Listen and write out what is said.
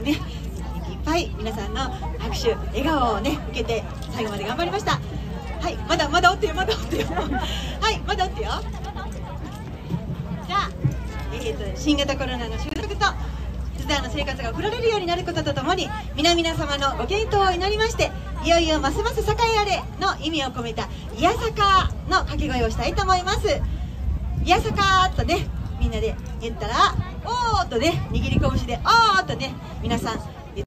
ね、いっぱい皆さんの拍手笑顔をね受けて最後まで頑張りました。はい、まだおってよ、まだおってよはい、まだおってよ。じゃあ、新型コロナの収束と普段の生活が送られるようになることとともに、皆々様のご健闘を祈りまして、いよいよますます栄えあれの意味を込めたいやさかの掛け声をしたいと思います。いやさかとね、みんなで言ったら、おーとね、握り拳でおーとね、皆さん